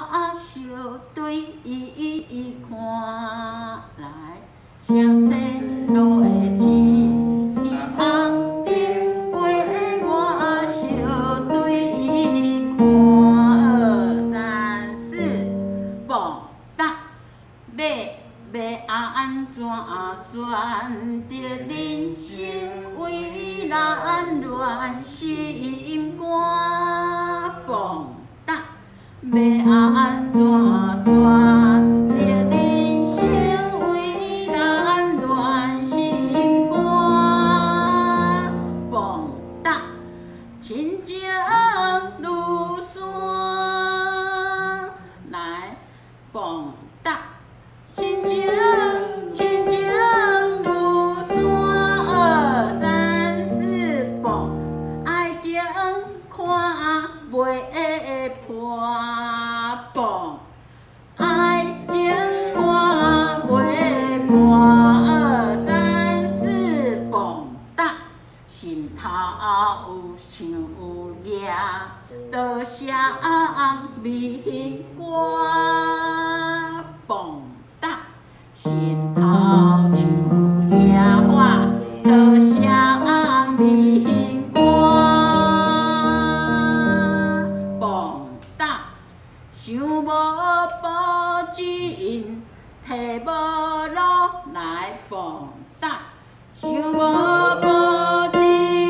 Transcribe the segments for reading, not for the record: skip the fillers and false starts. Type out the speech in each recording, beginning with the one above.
小对看来，双车路的钱，伊红灯陪我小对看。2、3、4，蹦哒，要安怎选择人生为咱乱心肝？蹦哒，要安怎选择人生为咱乱心肝？蹦哒，亲情愈酸，来蹦哒。亲情愈酸，2、3、4，蹦，爱情看袂破，蹦，爱情看袂破，2、3、4，蹦哒，心头有想有掠，多谢美歌，蹦。心头像野花，多谢美歌，蹦哒，想无保证，摕无路来蹦哒，想无保证，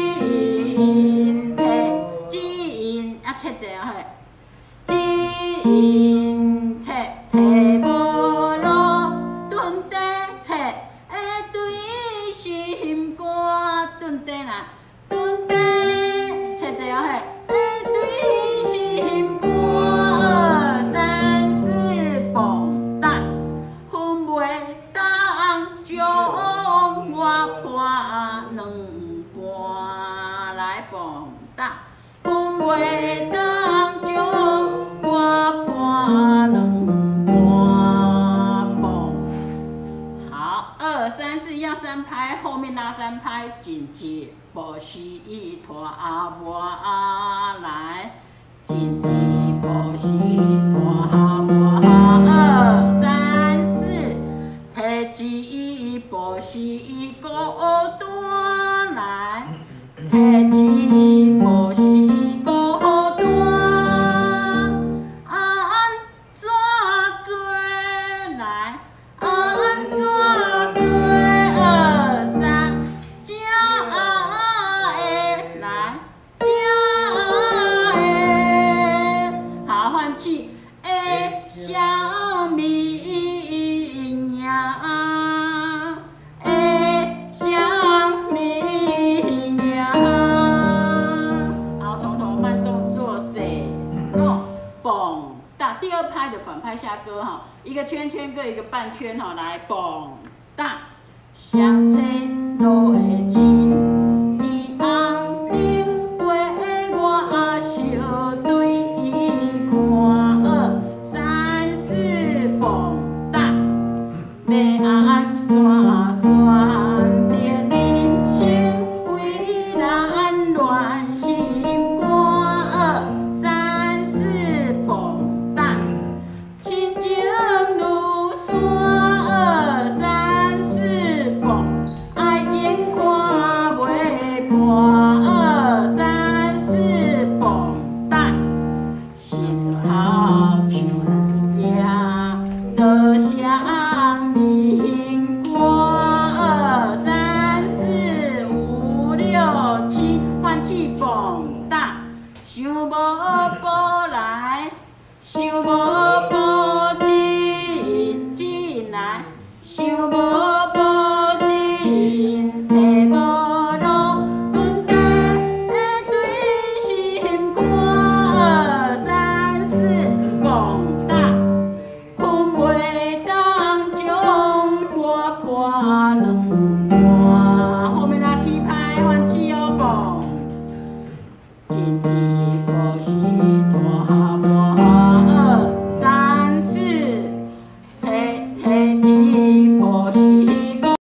摕指引啊，切者嘿，指引切摕无路。蹲地切会对心肝，蹲地啦，蹲地切者嘿，会对心肝。2、3、4，蹦哒，分袂当将我破两半，来蹦哒，分袂当将我破两2、3、4要3拍，后面拉3拍，紧接无是伊拖我来，紧接无是拖我2、3、4，提起无是伊孤单来，提起无是伊孤单，安怎做来？安怎？小米呀，小米呀，好，从头慢动作，4、蹦哒。第2拍的反拍下歌哈，一个圈圈各一个半圈哈，来蹦哒。双车路的钱，伊红灯陪我小对看。2、3、4，蹦哒，要安怎选择人生为咱乱心肝？2、3、4，蹦哒，亲情愈酸，2、3、4，蹦，爱情看袂破，2、3、4，蹦哒，心头像多谢美歌，2、3、4、5、6、7，换气蹦哒，想无保。